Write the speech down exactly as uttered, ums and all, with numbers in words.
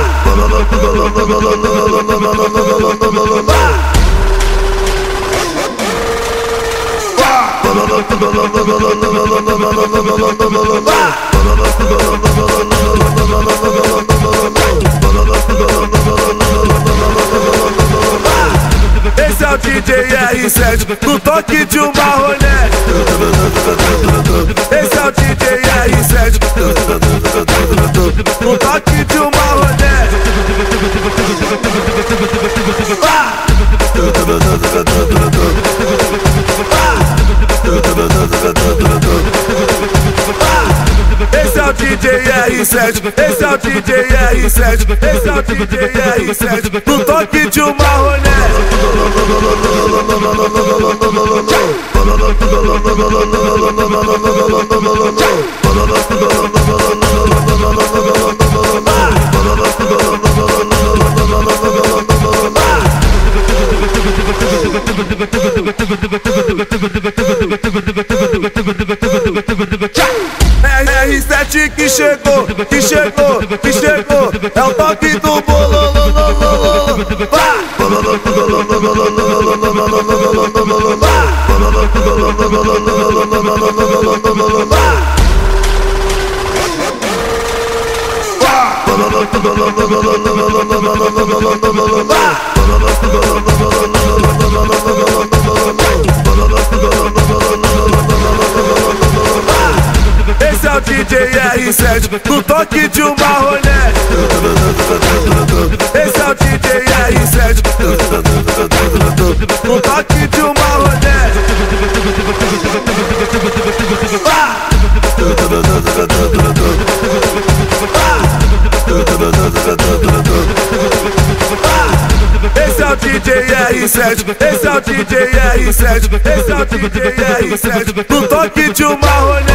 Esse é o D J R sete, no toque de uma rolete. Esse é o D J R sete, no toque de uma rolete. Esse é o D J R sete, esse é o D J R sete, esse é o D J R sete, no toque de uma rolete. R sete que chegou, que chegou, que chegou, é o toque do bololô. Esse é o D J R sete, no toque de uma rolete. Esse é o D J R sete, no toque de uma rolete. Esse é o D J R sete, esse é o D J R sete, esse é o D J R sete, no toque de uma rolete.